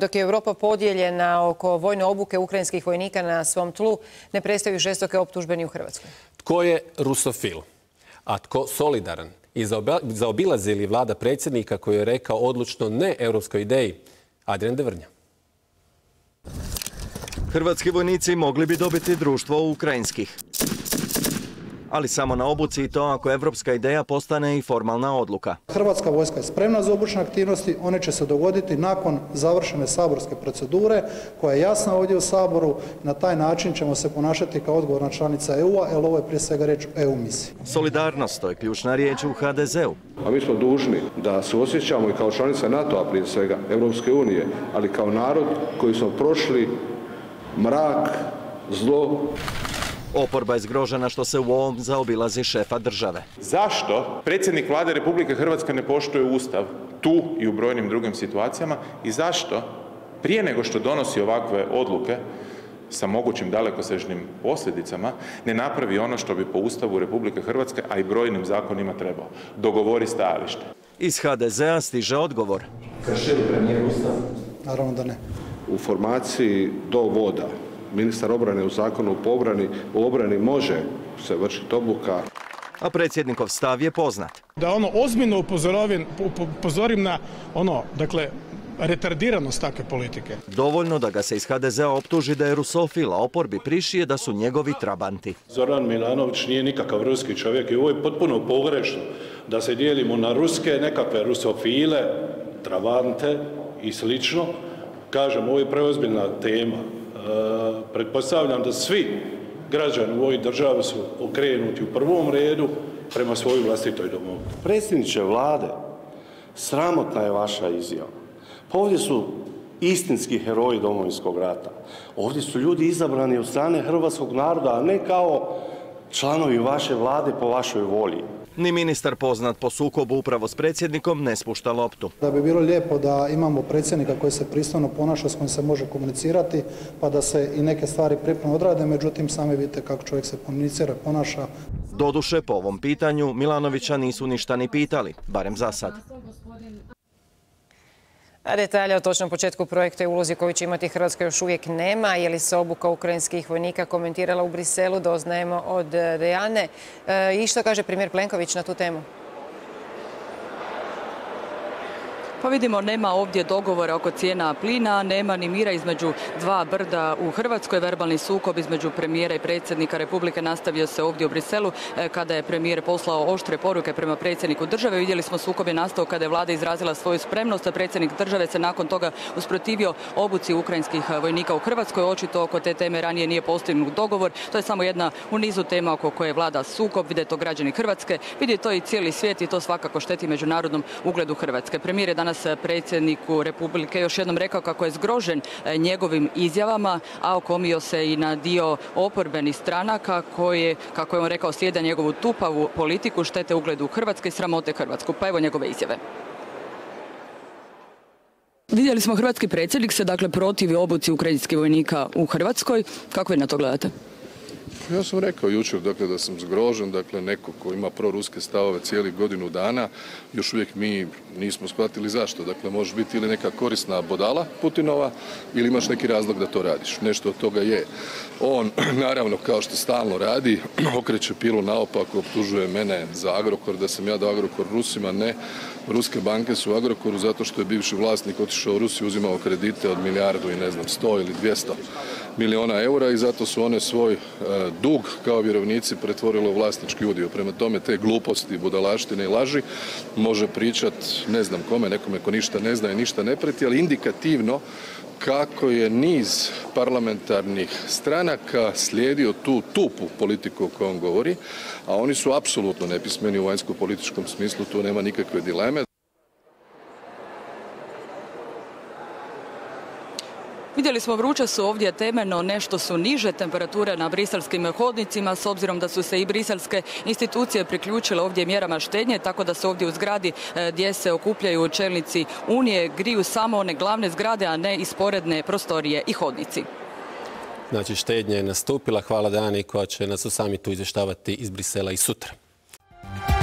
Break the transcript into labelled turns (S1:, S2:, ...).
S1: Dok je Europa podijeljena oko vojne obuke ukrajinskih vojnika na svom tlu, ne prestaju žestoke optužbeni u Hrvatskoj.
S2: Tko je rusofil, a tko solidaran? I zaobilazi li vlada predsjednika koji je rekao odlučno ne europskoj ideji? Adrian Devrnja.
S3: Hrvatski vojnici mogli bi dobiti društvo ukrajinskih. Ali samo na obuci i to ako evropska ideja postane i formalna odluka.
S4: Hrvatska vojska je spremna za obučne aktivnosti, one će se dogoditi nakon završene saborske procedure koja je jasna ovdje u Saboru. Na taj način ćemo se ponašati kao odgovorna članica EU-a, jer ovo je prije svega riječ o EU misiji.
S3: Solidarnost, to je ključna riječ u HDZ-u.
S5: A mi smo dužni da se osjećamo i kao članica NATO-a prije svega, Europske unije, ali kao narod koji smo prošli mrak, zlo.
S3: Oporba je zgrožena što se u ovom zaobilazi šefa države.
S6: Zašto predsjednik Vlade Republike Hrvatske ne poštuje Ustav tu i u brojnim drugim situacijama i zašto prije nego što donosi ovakve odluke sa mogućim dalekosežnim posljedicama ne napravi ono što bi po Ustavu Republike Hrvatske, a i brojnim zakonima trebao, dogovori stajalište.
S3: Iz HDZ-a stiže odgovor.
S5: Krši li premijer Ustav?
S4: Naravno da ne.
S5: U formaciji do voda ministar obrane u zakonu o obrani može se vršiti obuka.
S3: A predsjednikov stav je poznat.
S7: Da ozbiljno upozorim na retardiranost takve politike.
S3: Dovoljno da ga se iz HDZ-a optuži da je rusofil, a oporbi prišije da su njegovi trabanti.
S8: Zoran Milanović nije nikakav ruski čovjek i ovo je potpuno pogrešno da se dijelimo na ruske, nekakve rusofile, trabante i slično. Kažem, ovo je preozbiljna tema. Pretpostavljam da svi građani u ovoj državi su okrenuti u prvom redu prema svojoj vlastitoj domovini.
S9: Predsjedniče vlade, sramotna je vaša izjava. Pa ovdje su istinski heroji Domovinskog rata. Ovdje su ljudi izabrani od strane hrvatskog naroda, a ne kao članovi vaše vlade po vašoj volji.
S3: Ni ministar poznat po sukobu upravo s predsjednikom ne spušta loptu.
S4: Da bi bilo lijepo da imamo predsjednika koji se pristojno ponaša, s kojim se može komunicirati, pa da se i neke stvari pripremno odrade, međutim sami vidite kako čovjek se komunicira, ponaša.
S3: Doduše, po ovom pitanju Milanovića nisu ništa ni pitali, barem za sad.
S1: A detalje o točnom početku projekta i ulozi koju će imati Hrvatska još uvijek nema. Je li se obuka ukrajinskih vojnika komentirala u Briselu, doznajemo od Dejane. I što kaže premijer Plenković na tu temu?
S10: Pa vidimo, nema ovdje dogovora oko cijena plina, nema ni mira između dva brda u Hrvatskoj. Verbalni sukob između premijera i predsjednika Republike nastavio se ovdje u Briselu kada je premijer poslao oštre poruke prema predsjedniku države. Vidjeli smo, sukob je nastao kada je vlada izrazila svoju spremnost, a predsjednik države se nakon toga usprotivio obuci ukrajinskih vojnika u Hrvatskoj. Očito oko te teme ranije nije postignut dogovor. To je samo jedna u nizu tema oko koje vlada sukob. Vide to građani Hrvatske, vidi to i cijeli svijet i to svakako šteti međunarodnom ugledu Hrvatske. Premijer je danas predsjedniku Republike još jednom rekao kako je zgrožen njegovim izjavama, a okomio se i na dio oporbenih stranaka koje, kako je on rekao, slijede njegovu tupavu politiku, štete ugledu Hrvatske i sramote Hrvatsku. Pa evo njegove izjave. Vidjeli smo, hrvatski predsjednik se protivi obuci ukrajinskih vojnika u Hrvatskoj. Kako vi na to gledate?
S11: Ja sam rekao jučer da sam zgrožen, neko ko ima proruske stavove cijeli godinu dana, još uvijek mi nismo shvatili zašto. Može biti ili neka korisna bodala Putinova ili imaš neki razlog da to radiš. Nešto od toga je. On, naravno, kao što stalno radi, okreće pilu naopako, optužuje mene za Agrokor, da sam ja dao Agrokor Rusima. Ne, ruske banke su u Agrokoru zato što je bivši vlasnik otišao u Rusiju, uzimao kredite od milijardu i 100 ili 200 milijuna eura i zato su one svoj dug kao vjerovnici pretvorile u vlasnički udio. Prema tome, te gluposti, budalaštine i laži može pričat ne znam kome, nekome ko ništa ne zna i ništa ne preti, ali indikativno kako je niz parlamentarnih stranaka slijedio tu tupu politiku o kojoj on govori, a oni su apsolutno nepismeni u vanjsko-političkom smislu, tu nema nikakve dileme.
S10: Vidjeli smo, vruće su ovdje teme, no nešto su niže temperature na briselskim hodnicima, s obzirom da su se i briselske institucije priključile ovdje mjerama štednje, tako da se ovdje u zgradi gdje se okupljaju čelnici Unije griju samo one glavne zgrade, a ne i sporedne prostorije i hodnici.
S2: Znači, štednja je nastupila. Hvala Dani koja će nas o samitu izvještavati iz Brisela i sutra.